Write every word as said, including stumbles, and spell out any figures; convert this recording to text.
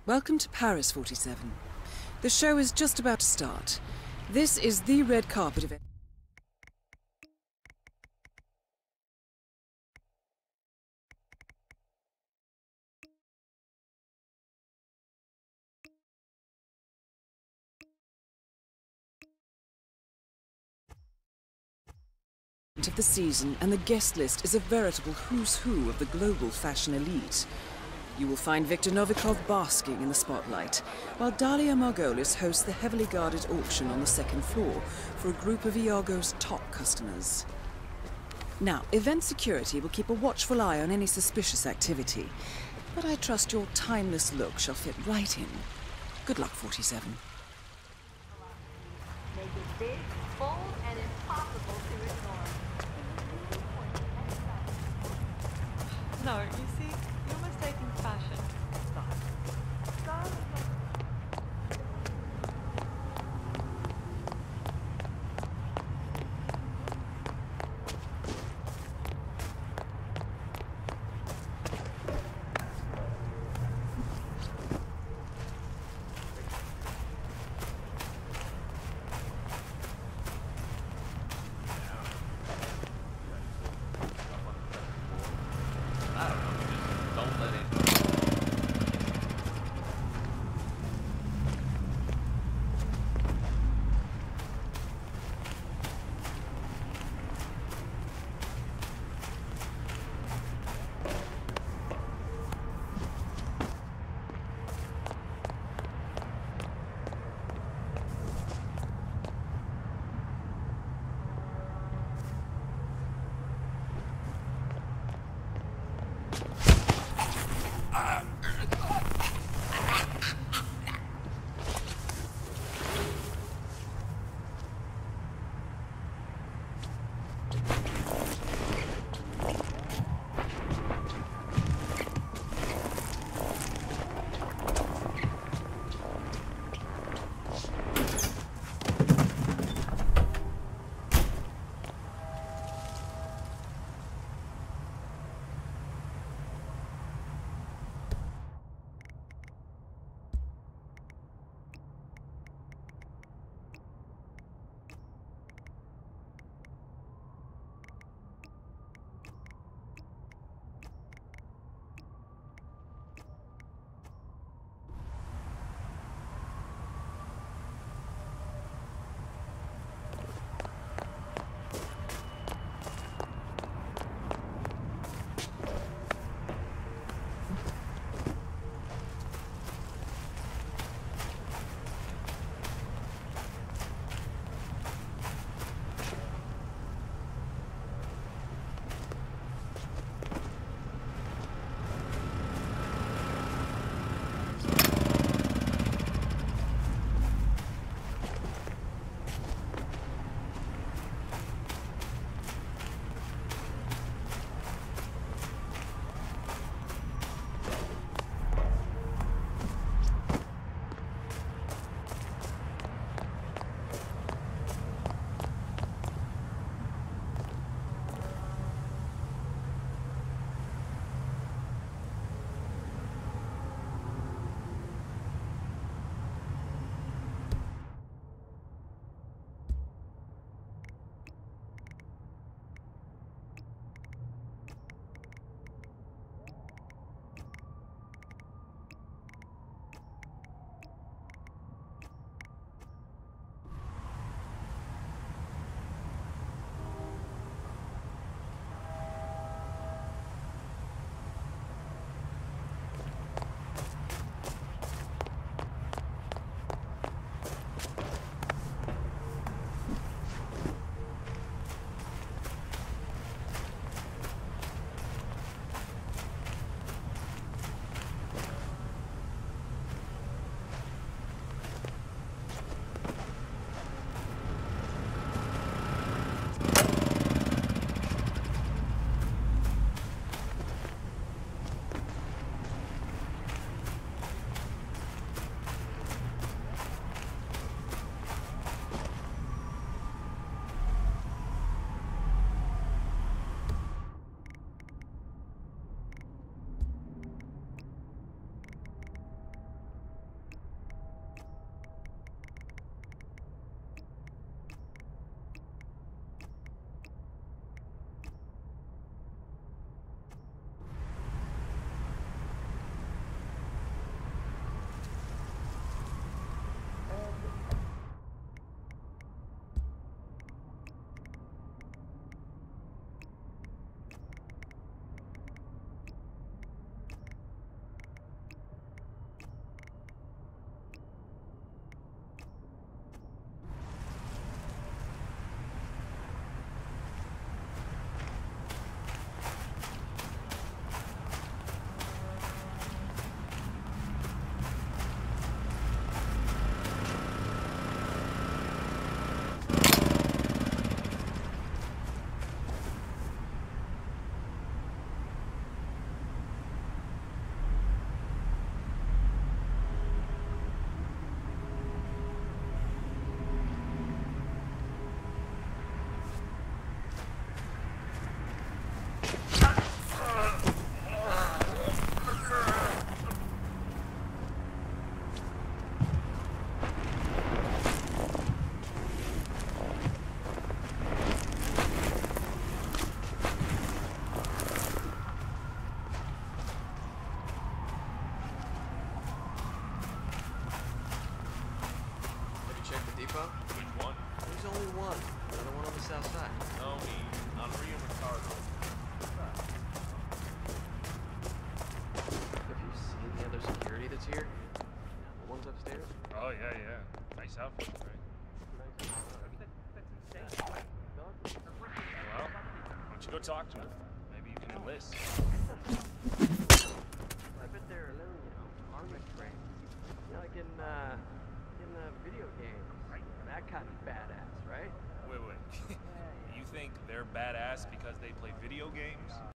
Welcome to Paris, forty-seven. The show is just about to start. This is the red carpet event of the season, and the guest list is a veritable who's who of the global fashion elite. You will find Viktor Novikov basking in the spotlight, while Dalia Margolis hosts the heavily guarded auction on the second floor for a group of Iago's top customers. Now, event security will keep a watchful eye on any suspicious activity, but I trust your timeless look shall fit right in. Good luck, forty-seven. Make it big, bold, and impossible to ignore. No, you see, you're mistaking fashion for style. Style is not... Oh, yeah, yeah. Nice outfit, right? Well, why don't you go talk to him? Maybe you can enlist. I bet they're a little, you know, armor strength. You know, like in, uh, in the video games. That kind of badass, right? Wait, wait. You think they're badass because they play video games?